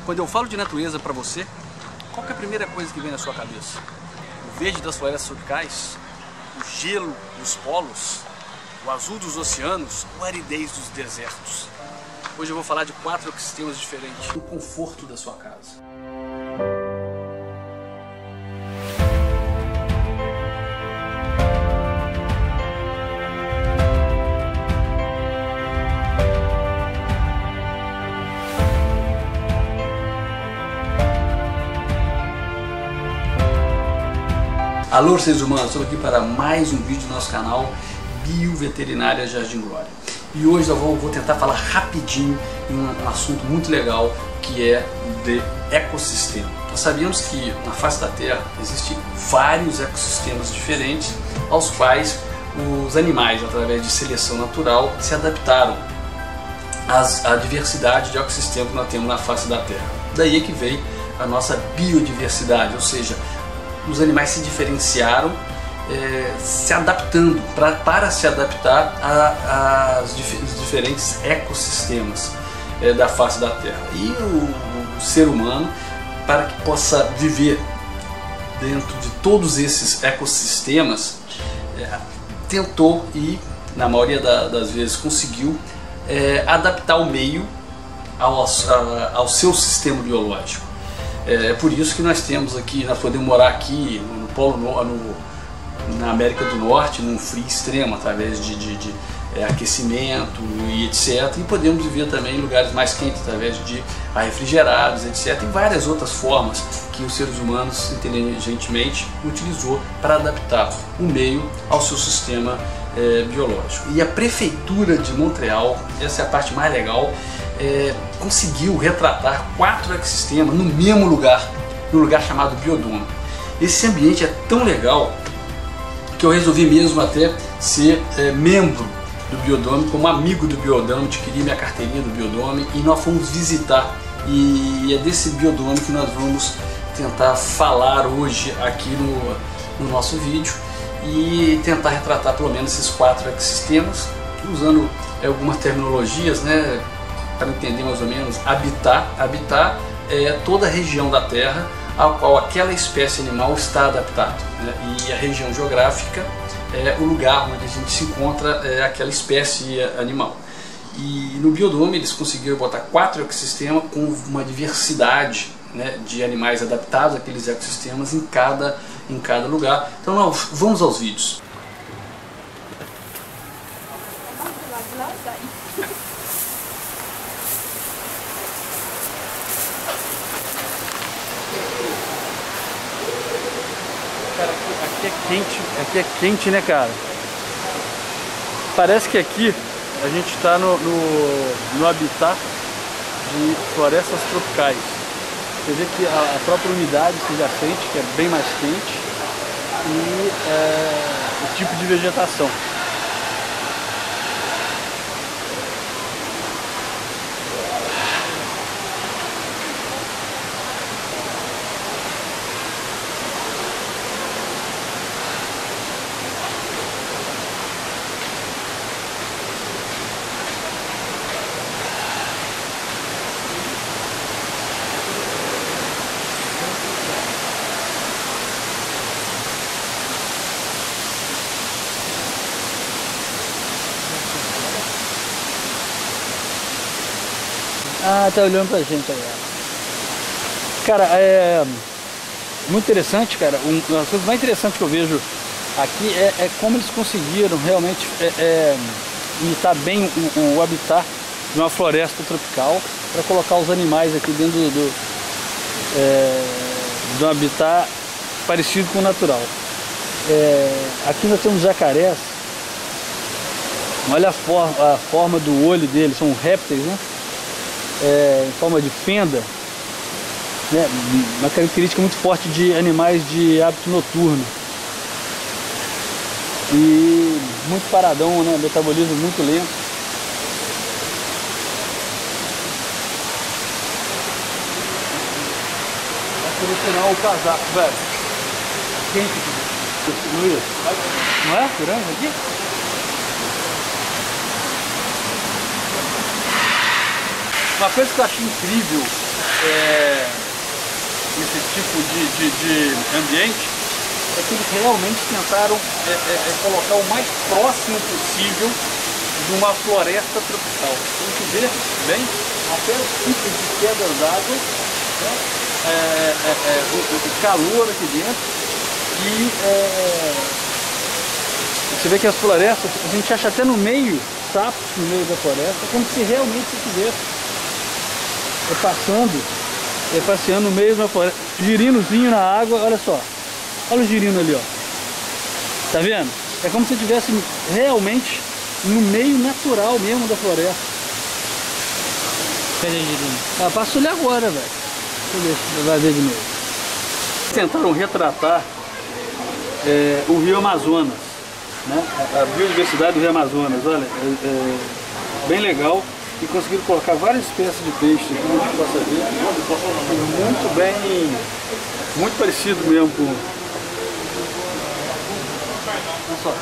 Quando eu falo de natureza para você, qual que é a primeira coisa que vem na sua cabeça? O verde das florestas tropicais? O gelo dos polos? O azul dos oceanos? Ou a aridez dos desertos? Hoje eu vou falar de 4 ecossistemas diferentes. O conforto da sua casa. Alô, seres humanos, estou aqui para mais um vídeo do nosso canal Bioveterinária Jardim Glória. E hoje eu vou tentar falar rapidinho em um assunto muito legal, que é de ecossistema. Nós sabemos que na face da Terra existem vários ecossistemas diferentes, aos quais os animais, através de seleção natural, se adaptaram à diversidade de ecossistemas que nós temos na face da Terra. Daí é que veio a nossa biodiversidade, ou seja, os animais se diferenciaram, se adaptando para se adaptar aos diferentes ecossistemas da face da Terra. E o ser humano, para que possa viver dentro de todos esses ecossistemas, tentou e, na maioria das vezes, conseguiu adaptar o meio ao seu sistema biológico. É por isso que nós temos aqui, nós podemos morar aqui no Polo na América do Norte, num frio extremo, através de aquecimento e etc. E podemos viver também em lugares mais quentes, através de refrigerados, etc. E várias outras formas que os seres humanos inteligentemente utilizou para adaptar o meio ao seu sistema biológico. E a Prefeitura de Montreal, essa é a parte mais legal, conseguiu retratar 4 ecossistemas no mesmo lugar, no lugar chamado Biodome. Esse ambiente é tão legal que eu resolvi mesmo até ser membro do Biodome, como amigo do Biodome, adquiri minha carteirinha do Biodome e nós fomos visitar. E é desse Biodome que nós vamos tentar falar hoje aqui no nosso vídeo e tentar retratar pelo menos esses 4 ecossistemas, usando algumas terminologias, né, para entender mais ou menos. Habitat é toda a região da Terra a qual aquela espécie animal está adaptada, né? E a região geográfica é o lugar onde a gente se encontra aquela espécie animal. E no Biodome eles conseguiram botar 4 ecossistemas com uma diversidade, né, de animais adaptados àqueles ecossistemas em cada lugar. Então nós vamos aos vídeos. Cara, aqui é quente, né, cara? Parece que aqui a gente está no habitat de florestas tropicais. Você vê que a própria umidade você já sente que é bem mais quente e o tipo de vegetação. Ah, tá olhando pra gente agora. Cara, é muito interessante, cara. Uma das coisas mais interessantes que eu vejo aqui é como eles conseguiram realmente imitar bem o habitat de uma floresta tropical para colocar os animais aqui dentro de um habitat parecido com o natural. Aqui nós temos jacarés. Olha a forma do olho deles, são répteis, né? Em forma de fenda, né? Uma característica muito forte de animais de hábito noturno. E muito paradão, né? Metabolismo muito lento. Vai selecionar o casaco, velho. Quente aqui. Não é? Grande aqui? Uma coisa que eu acho incrível esse tipo de ambiente é que eles realmente tentaram colocar o mais próximo possível de uma floresta tropical. A gente vê bem até os tipos de quedas d'água, né? O calor aqui dentro e você vê que as florestas, a gente acha até no meio, sapos no meio da floresta, como se realmente se estivesse passeando no meio da floresta. Girinozinho na água, olha só. Olha o girino ali, ó. Tá vendo? É como se estivesse realmente no meio natural mesmo da floresta. Cadê o girino? Ah, passa ali agora, velho. Você vai ver de novo. Tentaram retratar o Rio Amazonas, né? A biodiversidade do Rio Amazonas, olha, bem legal. E conseguiram colocar várias espécies de peixe aqui, a gente possa ver. Muito bem, muito parecido mesmo com... Olha só.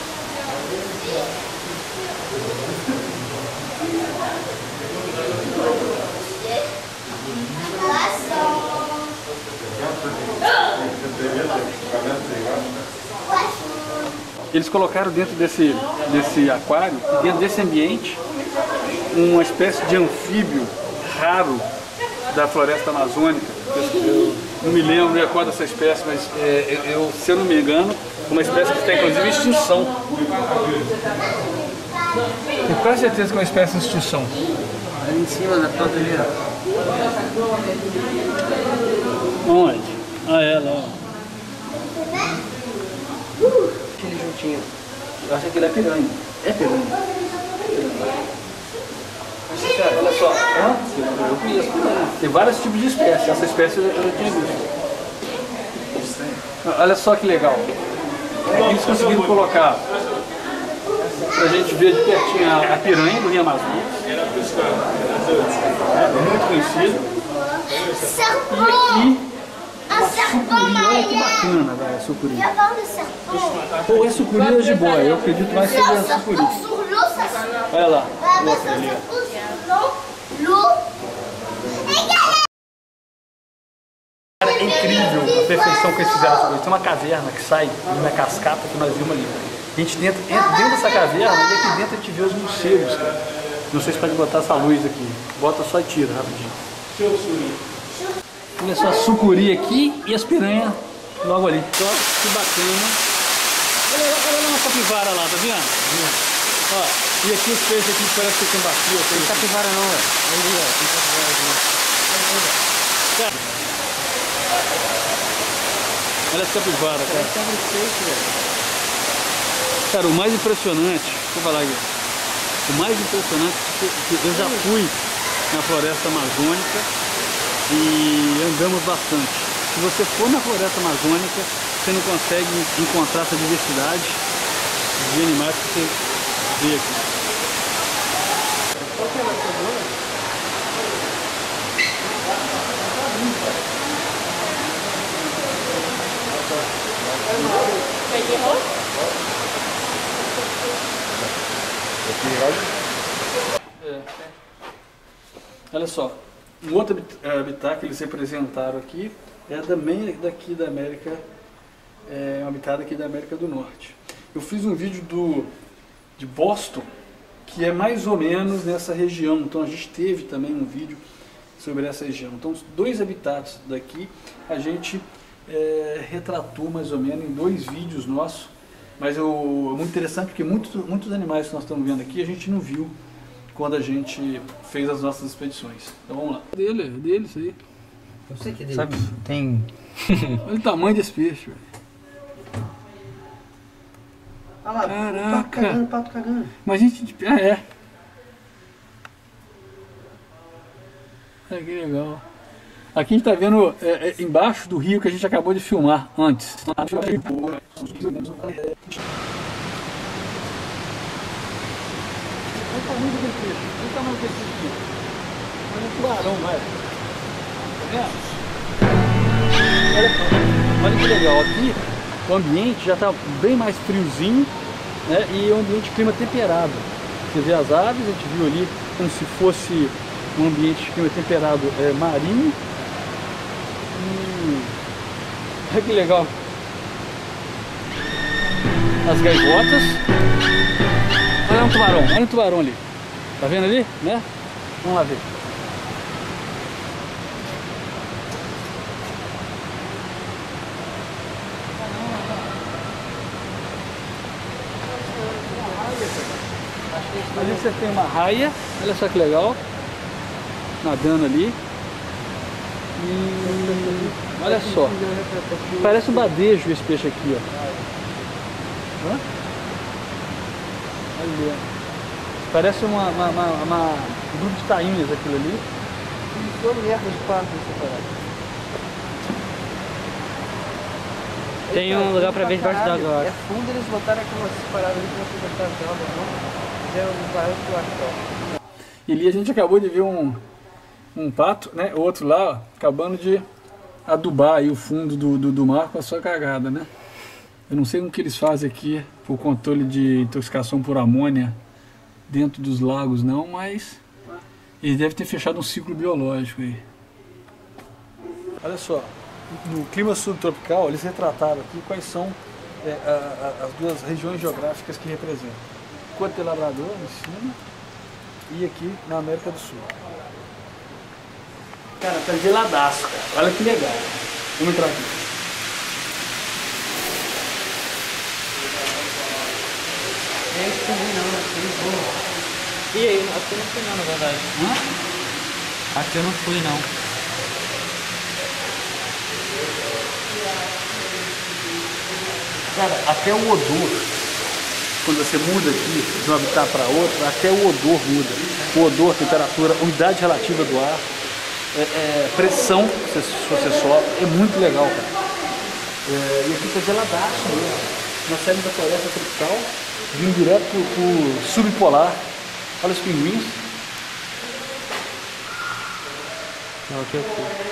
Eles colocaram dentro desse aquário, dentro desse ambiente, uma espécie de anfíbio raro da floresta amazônica. Eu não me lembro qual dessa espécie, mas se eu não me engano, uma espécie que está inclusive em extinção. Tenho quase certeza que é uma espécie em extinção. Ali em cima da planta ali, ó. Onde? Ah, ela, ó. Aquele juntinho. Eu acho que ele é piranha. É piranha. Olha só, eu conheço, tem vários tipos de espécies, essa espécie eu já tinha visto. Olha só que legal, eles conseguiram colocar, pra gente ver de pertinho a piranha do Rio Amazonas, muito conhecida, e aqui a sucuri, olha que bacana, velho, a sucuri. Ou é sucuri ou é jiboia, eu acredito mais que seja a sucuri. Olha lá, outra ali, ó. É incrível a perfeição que eles fizeram as coisas. Tem uma caverna que sai na cascata que nós vimos ali. A gente entra dentro dessa caverna e aqui dentro a gente vê os morcegos, cara. Não sei se pode botar essa luz aqui. Bota só e tira rapidinho. Olha só a sucuri aqui e as piranhas logo ali. Só que bacana. Olha lá uma capivara lá, tá vendo? Ó, e aqui os peixes aqui parece que tem bacia. Tem capivara não, velho. Ali, ó. Tem capivara aqui. Olha essa capivara, cara. Cara, o mais impressionante, deixa eu falar aqui. O mais impressionante é que eu já fui na floresta amazônica e andamos bastante. Se você for na floresta amazônica, você não consegue encontrar essa diversidade de animais que você vê aqui. Olha só, um outro habitat que eles representaram aqui é daqui da América, um habitat aqui da América do Norte. Eu fiz um vídeo de Boston, que é mais ou menos nessa região, então a gente teve também um vídeo sobre essa região. Então os dois habitats daqui a gente retratou mais ou menos em 2 vídeos nossos, mas é muito interessante porque muitos animais que nós estamos vendo aqui a gente não viu quando a gente fez as nossas expedições. Então vamos lá. Dele isso aí. Eu sei que é dele. Sabe? Tem... Olha o tamanho desse peixe, velho. Olha lá, caraca. pato cagando. Mas a gente... Olha que legal. Aqui a gente está vendo embaixo do rio que a gente acabou de filmar antes. Olha o tamanho desse peixe. Olha o tamanho desse peixe. Olha o tubarão, velho. Tá vendo? Olha que legal. Aqui o ambiente já está bem mais friozinho, né? E é um ambiente de clima temperado. Você vê as aves, a gente viu ali como se fosse um ambiente de clima temperado marinho. Olha que legal. As gaivotas. Olha um tubarão ali. Tá vendo ali, né? Vamos lá ver. Ali você tem uma raia, olha só que legal, nadando ali. E olha só, parece um badejo esse peixe aqui, ó. Hã? Olha, parece um grupo de tainhas aquilo ali. Ficou merda de pato separado. Tem um lugar pra ver debaixo d'água, eu É acho. fundo, eles botaram aquelas separadas ali pra você botar as águas, não? Fizeram um bairro que eu acho. E ali a gente acabou de ver um pato, né? Outro lá, ó, acabando de adubar aí o fundo do mar com a sua cagada, né? Eu não sei como que eles fazem aqui por controle de intoxicação por amônia dentro dos lagos não, mas eles devem ter fechado um ciclo biológico aí. Olha só, no clima subtropical eles retrataram aqui quais são as duas regiões geográficas que representam. Côte de Labrador em cima e aqui na América do Sul. Cara, tá geladaço, cara. Olha que legal. Vamos entrar aqui. É isso também não, né? E aí, aqui eu não fui não, na verdade. Aqui eu não fui não. Cara, até o odor, quando você muda aqui de um habitat para outro, até o odor muda. O odor, temperatura, umidade relativa do ar, pressão que você sopra, é muito legal, cara. E aqui tá geladaço mesmo. Nós saímos da floresta tropical, vindo direto pro subpolar. Olha os pinguins. Não, aqui eu fui.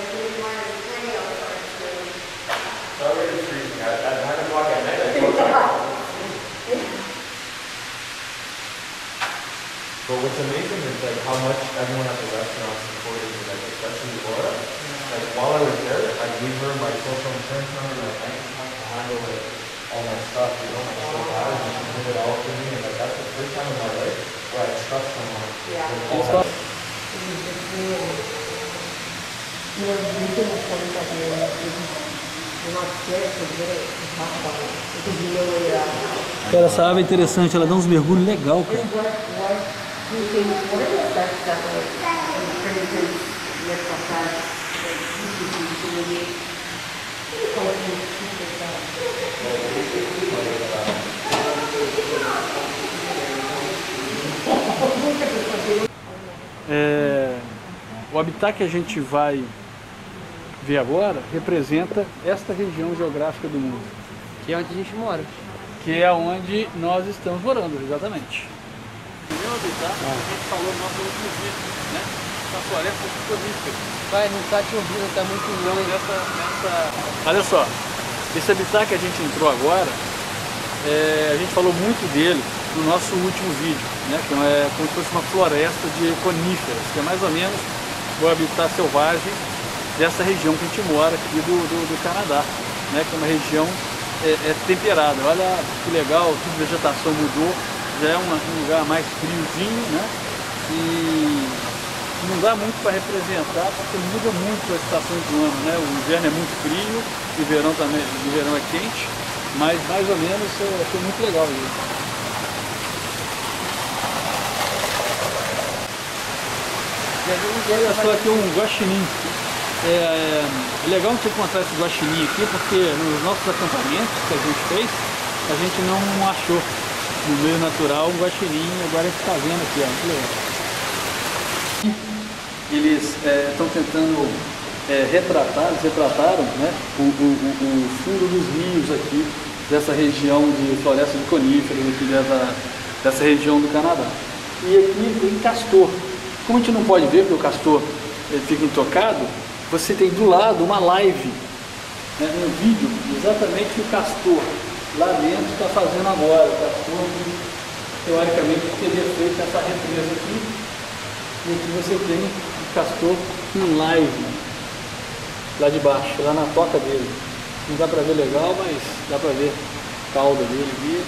But what's amazing is like how much everyone at the restaurant supported me, like especially Laura. Like while I was there, I gave her my social insurance number, my bank account to handle like all my stuff, you know, my supplies, and she did it all for me. And like that's the first time in my life where I trust someone. Yeah. with all that. Cara, essa ave é interessante, ela dá uns mergulhos legal, cara. O habitat que a gente vai ver agora representa esta região geográfica do mundo, Que é onde a gente mora. que é onde nós estamos morando, exatamente. O meu habitat, a gente falou no nosso último vídeo, né? Da floresta de coníferas. Vai, não tá te ouvindo, tá muito longe. Olha só, esse habitat que a gente entrou agora, a gente falou muito dele no nosso último vídeo, né? Que é como se fosse uma floresta de coníferas, que é mais ou menos o habitat selvagem dessa região que a gente mora aqui do Canadá, né? Que é uma região temperada. Olha que legal, tudo vegetação mudou, já é um lugar mais friozinho, né? E não dá muito para representar, porque muda muito as estações do ano, né? O inverno é muito frio, o verão também, o verão é quente, mas mais ou menos eu achei muito legal isso. Olha só aqui um guaxinim. É legal você encontrar esse guaxinim aqui, porque nos nossos acampamentos que a gente fez, a gente não achou no meio natural um guaxinim, agora a gente está vendo aqui, ó, que legal. Eles estão tentando retratar, eles retrataram, né, o fundo dos rios aqui, dessa região de floresta de coníferas, aqui dessa região do Canadá. E aqui tem castor. Como a gente não pode ver, porque o castor fica intocado, você tem do lado uma live, né, um vídeo, exatamente o castor lá dentro está fazendo agora. O castor, teoricamente, teria feito essa represa aqui. E aqui você tem o castor em live. lá de baixo, lá na toca dele. Não dá pra ver legal, mas dá pra ver a cauda dele aqui.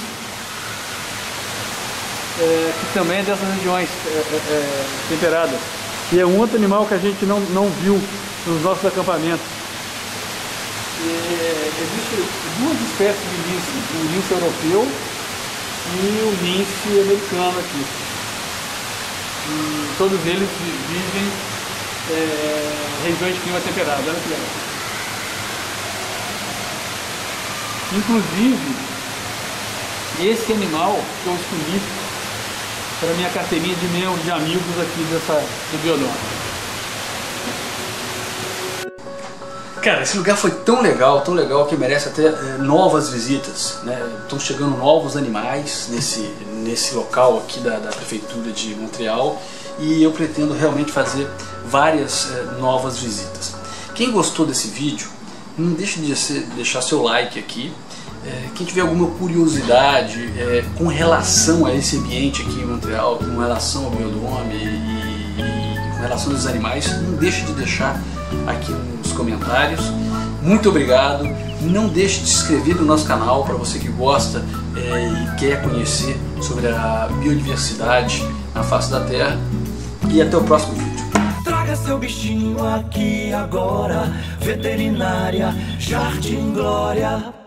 Que também é dessas regiões temperadas. E é um outro animal que a gente não viu nos nossos acampamentos. Existem duas espécies de lince, o lince europeu e o lince americano aqui. E todos eles vivem em regiões de clima temperado. Olha que legal. Inclusive, esse animal que eu escolhi para minha carteirinha de amigos aqui do biodômio. Cara, esse lugar foi tão legal que merece até novas visitas, né? Estão chegando novos animais nesse local aqui da Prefeitura de Montreal e eu pretendo realmente fazer várias novas visitas. Quem gostou desse vídeo, não deixe de deixar seu like aqui. Quem tiver alguma curiosidade com relação a esse ambiente aqui em Montreal, com relação ao biodômio e com relação aos animais, não deixe de deixar aqui nos comentários. Muito obrigado. Não deixe de se inscrever no nosso canal para você que gosta e quer conhecer sobre a biodiversidade na face da Terra. E até o próximo vídeo. Traga seu bichinho aqui agora. Veterinária Jardim Glória.